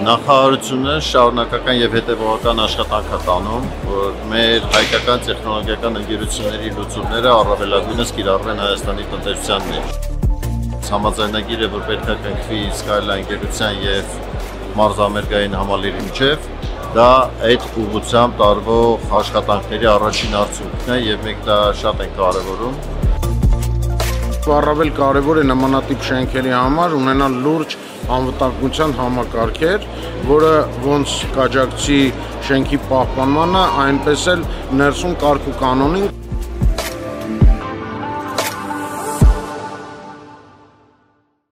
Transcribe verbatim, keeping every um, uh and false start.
Նախարարությունը շարունակական եւ հետեւողական աշխատանք է տանում, որ մեր հայկական տեխնոլոգիական ընկերությունների լուծումները առավելագույնս կիրառվեն Հայաստանի տնտեսության մեջ։ Համաձայնագիրը, որ պետք է կնքվի Scylla ընկերության եւ մարզամերգային համալիրի միջև, դա այդ ուղղությամբ տարվող աշխատանքների առաջին արդյունքն է եւ մենք դա շատ ենք կարեւորում։ Առավել կարևոր է նմանատիպ շենքերի համար ունենալ լուրջ անվտանգության համակարգեր, որը ոնց կաջակցի շենքի պահպանմանը, այնպես էլ ներսում կարգ ու կանոնին